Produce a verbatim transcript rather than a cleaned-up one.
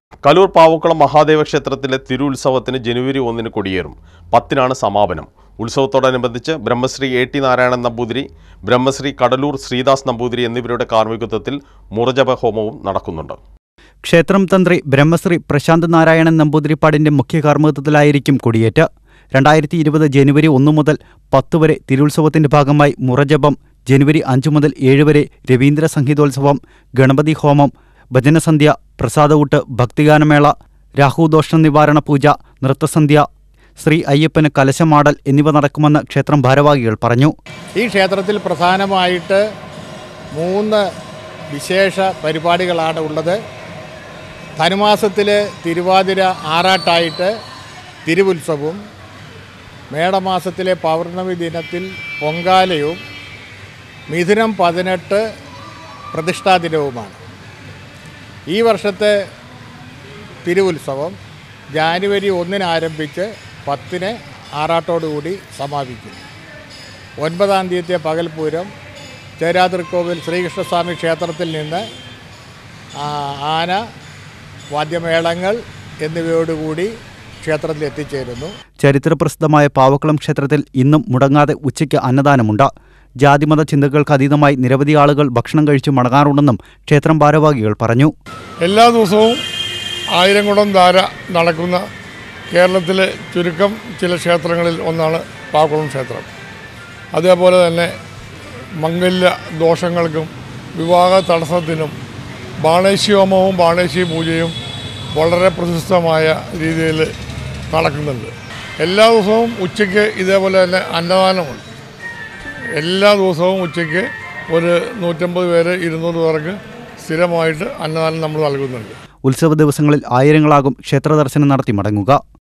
കലൂർ പാവക്കുളം മഹാദേവ ക്ഷേത്രത്തിലെ തിരുവുത്സവത്തിന് ജനുവരി ഒന്നിന് കൊടിയേറും. പത്തിനാണ് സമാപനം. ഉത്സവത്തോടനുബന്ധിച്ച് ബ്രഹ്മശ്രീ എ ടി നാരായണൻ നമ്പൂതിരി, ബ്രഹ്മശ്രീ കടലൂർ ശ്രീദാസ് നമ്പൂതിരി എന്നിവരുടെ കാർമ്മികത്വത്തിൽ മുറജപ ഹോമവും നടക്കുന്നുണ്ട്. ക്ഷേത്രം തന്ത്രി ബ്രഹ്മശ്രീ പ്രശാന്ത് നാരായണൻ നമ്പൂതിരിപ്പാടിന്റെ മുഖ്യ കാർമ്മികത്വത്തിലായിരിക്കും കൊടിയേറ്റ്. രണ്ടായിരത്തി ഇരുപത് ജനുവരി ഒന്ന് മുതൽ പത്ത് വരെ തിരുവുത്സവത്തിന്റെ ഭാഗമായി മുറജപം, ജനുവരി അഞ്ചു മുതൽ ഏഴ് വരെ രവീന്ദ്ര സംഗീതോത്സവം, ഗണപതി ഹോമം, ഭജനസന്ധ്യ, പ്രസാദഊട്ട്, ഭക്തിഗാനമേള, രാഹുദോഷ നിവാരണ പൂജ, നൃത്തസന്ധ്യ, ശ്രീ അയ്യപ്പന് കലശമാടൽ എന്നിവ നടക്കുമെന്ന് ക്ഷേത്രം ഭാരവാഹികൾ പറഞ്ഞു. ഈ ക്ഷേത്രത്തിൽ പ്രധാനമായിട്ട് മൂന്ന് വിശേഷ പരിപാടികളാണ് ഉള്ളത്. ധനുമാസത്തിലെ തിരുവാതിര ആറാട്ടായിട്ട് തിരുവുത്സവവും, മേടമാസത്തിലെ പൗർണമി ദിനത്തിൽ പൊങ്കാലയും, മിഥുനം പതിനെട്ട് പ്രതിഷ്ഠാദിനവുമാണ്. ഈ വർഷത്തെ തിരുവുത്സവം ജാനുവരി ഒന്നിന് ആരംഭിച്ച് പത്തിന് ആറാട്ടോടുകൂടി സമാപിക്കും. ഒൻപതാം തീയതി പകൽപൂരം ചേരാതിർക്കോവിൽ ശ്രീകൃഷ്ണസ്വാമി ക്ഷേത്രത്തിൽ നിന്ന് ആന, വാദ്യമേളങ്ങൾ എന്നിവയോടുകൂടി ക്ഷേത്രത്തിൽ എത്തിച്ചേരുന്നു. ചരിത്രപ്രസിദ്ധമായ പാവക്കുളം ക്ഷേത്രത്തിൽ ഇന്നും മുടങ്ങാതെ ഉച്ചയ്ക്ക് അന്നദാനമുണ്ട്. ജാതിമത ചിന്തകൾക്ക് അതീതമായി നിരവധി ആളുകൾ ഭക്ഷണം കഴിച്ചു മടങ്ങാറുണ്ടെന്നും ക്ഷേത്രം ഭാരവാഹികൾ പറഞ്ഞു. എല്ലാ ദിവസവും ആയിരംകുടം ധാര നടക്കുന്ന കേരളത്തിലെ ചുരുക്കം ചില ക്ഷേത്രങ്ങളിൽ ഒന്നാണ് പാവക്കുളം ക്ഷേത്രം. അതേപോലെ തന്നെ മംഗല്യ ദോഷങ്ങൾക്കും വിവാഹ തടസ്സത്തിനും ബാണേശി ഹോമവും ബാണേശി പൂജയും വളരെ പ്രശസ്തമായ രീതിയിൽ നടക്കുന്നുണ്ട്. എല്ലാ ദിവസവും ഉച്ചയ്ക്ക് ഇതേപോലെ തന്നെ അന്നദാനമുണ്ട്. എല്ലാ ദിവസവും ഉച്ചയ്ക്ക് ഒരു നൂറ്റമ്പത് പേര് ഇരുന്നൂറ് പേർക്ക് സ്ഥിരമായിട്ട് അന്നദാനം നമ്മൾ നൽകുന്നുണ്ട്. ഉത്സവ ദിവസങ്ങളിൽ ആയിരങ്ങളാകും ക്ഷേത്ര ദർശനം നടത്തി മടങ്ങുക.